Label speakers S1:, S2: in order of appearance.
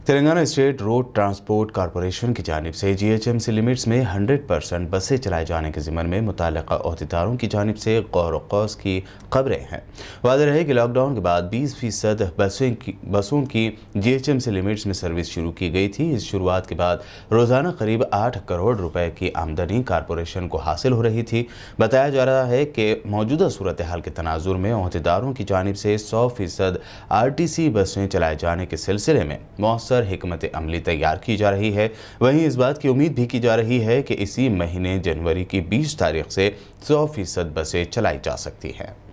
S1: Telangana state road transport corporation की जानिब से GHMC लिमिट्स में 100% बसें चलाए जाने के ज़िम्मन में मुतल्लिक़ा अहदेदारों की जानिब से गौर व कौस की खबरें हैं। वाज़ेह रहे कि लॉकडाउन के बाद 20% बसों की GHMC लिमिट्स में सर्विस शुरू की गई थी। इस शुरुआत के बाद रोज़ाना करीब 8 करोड़ रुपए की आमदनी कॉरपोरेशन को हासिल हो रही थी। बताया जा रहा है कि मौजूदा सूरत हाल के तनाजुर में अहदेदारों की जानिब से 100% RTC बसें चलाए जाने के सिलसिले में मौसर हिकमत अमली तैयार की जा रही है। वहीं इस बात की उम्मीद भी की जा रही है कि इसी महीने जनवरी की 20 तारीख से 100% बसें चलाई जा सकती हैं।